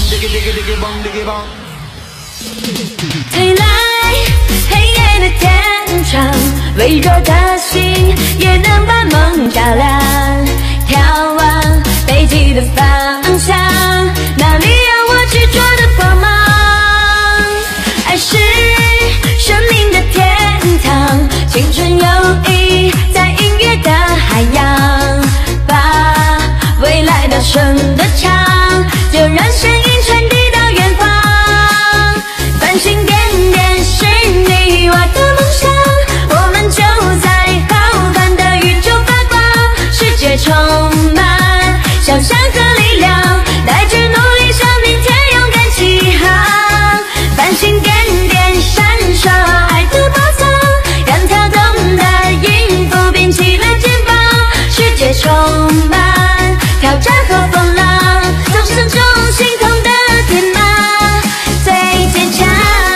推来黑夜的天窗，微弱的心也能把梦照亮。眺望北极的方向，那里有我执着的光芒。爱是生命的天堂，青春友谊在音乐的海洋，把未来大声地唱，就让声音传递到远方。繁星点点是你我的梦想，我们就在浩瀚的宇宙发光，世界充满想象和力量，带着努力向明天勇敢起航。繁星点点闪烁爱的宝藏，让跳动的音符编起了肩膀，世界充满挑战和风浪，众生中心痛的天马最坚强。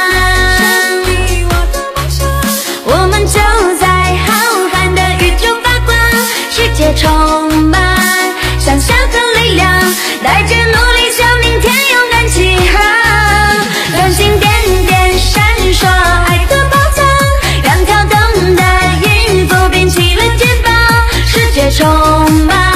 我们就在浩瀚的宇宙发光，世界充满想象和力量，带着努力向明天勇敢起航。繁星点点闪烁爱的宝藏，让跳动的音符编起了肩膀，世界充满